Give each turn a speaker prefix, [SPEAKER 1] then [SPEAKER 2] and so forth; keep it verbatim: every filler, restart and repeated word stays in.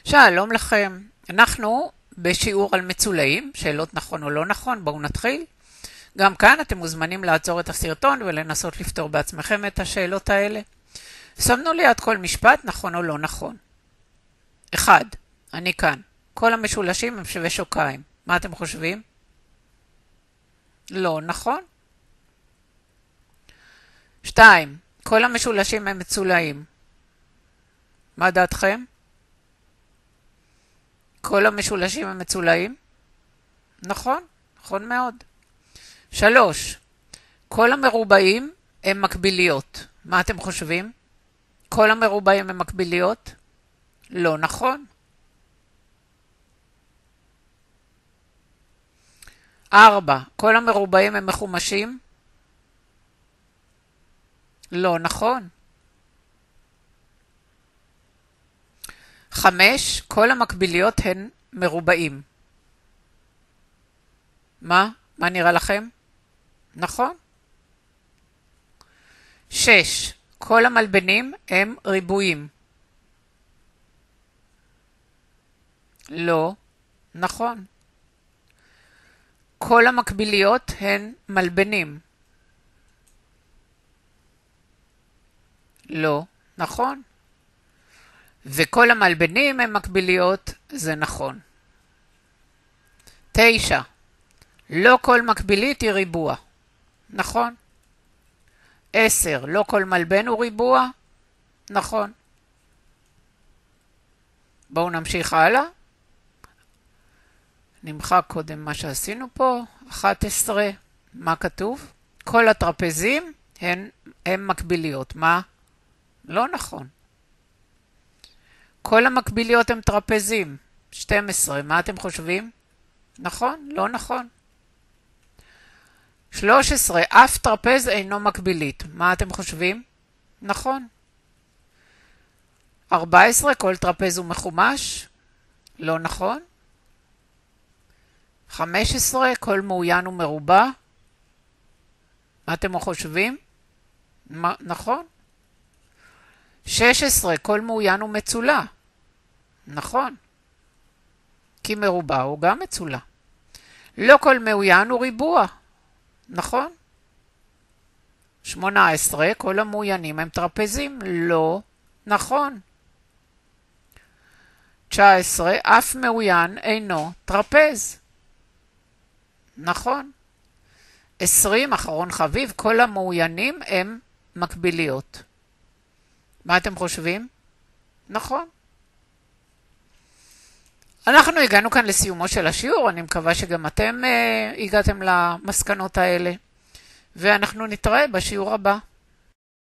[SPEAKER 1] שלום לכם, אנחנו בשיעור על מצולעים, שאלות נכון או לא נכון, בואו נתחיל. גם כאן אתם מוזמנים לעצור את הסרטון ולנסות לפתור בעצמכם את השאלות האלה. סמנו ליד כל משפט נכון או לא נכון. אחד, אני כאן. כל המשולשים הם שווי שוקיים. מה אתם חושבים? לא נכון. שתיים, כל המשולשים הם מצולעים. מה דעתכם? כל המשולשים הם מצולעים? נכון, נכון מאוד. שלוש, כל המרובעים הם מקביליות. מה אתם חושבים? כל המרובעים הם מקביליות? לא נכון. ארבע, כל המרובעים הם מחומשים? לא נכון. חמש, כל המקביליות הן מרובעים. מה? מה נראה לכם? נכון. שש, כל המלבנים הם ריבועים. לא נכון. כל המקביליות הן מלבנים. לא נכון. וכל המלבנים הם מקביליות, זה נכון. תשע, לא כל מקבילית היא ריבוע. נכון. עשר, לא כל מלבן הוא ריבוע. נכון. בואו נמשיך הלאה. נמחק קודם מה שעשינו פה. אחת עשרה, מה כתוב? כל הטרפזים הן, הן מקביליות. מה? לא נכון. כל המקביליות הם טרפזים. שתים עשרה, מה אתם חושבים? נכון? לא נכון. שלוש עשרה, אף טרפז אינו מקבילית. מה אתם חושבים? נכון. ארבע עשרה, כל טרפז הוא מחומש. לא נכון. חמש עשרה, כל מאוין הוא מרובע. מה אתם חושבים? מה, נכון. שש עשרה, כל מאוין הוא מצולע. נכון. כי מרובע הוא גם מצולע. לא כל מאוין הוא ריבוע. נכון. שמונה עשרה, כל המאוינים הם טרפזים. לא נכון. תשע עשרה, אף מאוין אינו טרפז. נכון. עשרים, אחרון חביב, כל המאוינים הם מקביליות. מה אתם חושבים? נכון. אנחנו הגענו כאן לסיומו של השיעור, אני מקווה שגם אתם uh, הגעתם למסקנות האלה, ואנחנו נתראה בשיעור הבא.